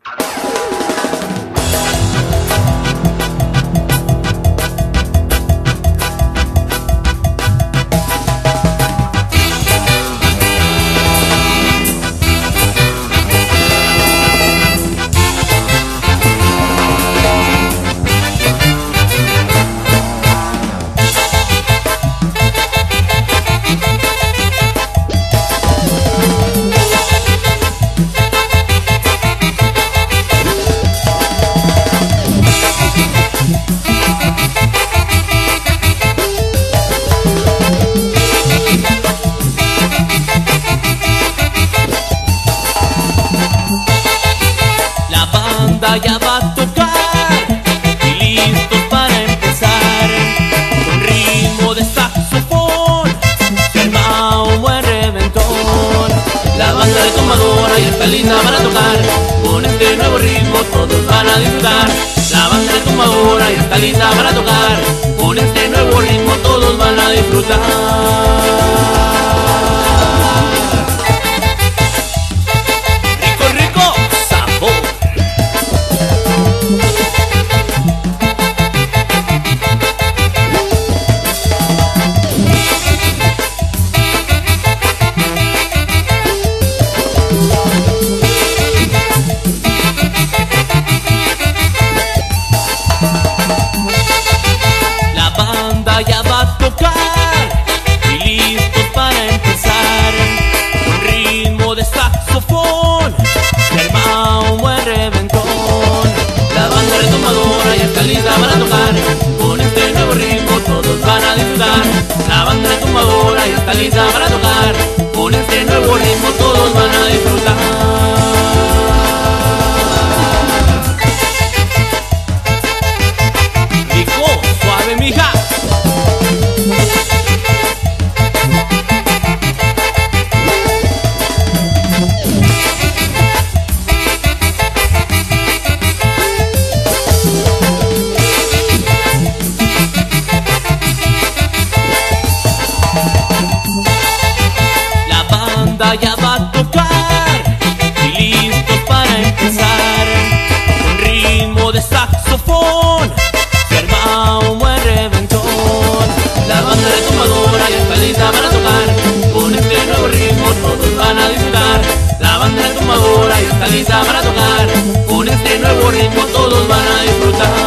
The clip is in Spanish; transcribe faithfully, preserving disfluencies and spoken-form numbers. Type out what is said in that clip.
Ya va a tocar y listos para empezar. Con ritmo de saxofón se arma un buen reventón. La banda de tomadora ya está lista para tocar. Con este nuevo ritmo todos van a disfrutar. La banda de tomadora ya está lista para tocar. Con este nuevo ritmo todos van a disfrutar. Ya va a tocar y listos para empezar. Con ritmo de saxofón se arma un buen reventón. La banda retomadora ya está lista para tocar. Con este nuevo ritmo todos van a disfrutar. La banda retomadora ya está lista para tocar. Con este nuevo ritmo todos van a disfrutar. Rico, suave, mija. Ya va a tocar y listos para empezar. Con ritmo de saxofón se arma un buen reventón. La banda retomadora ya está lista para tocar. Con este nuevo ritmo todos van a disfrutar. La banda retomadora ya está lista para tocar. Con este nuevo ritmo todos van a disfrutar.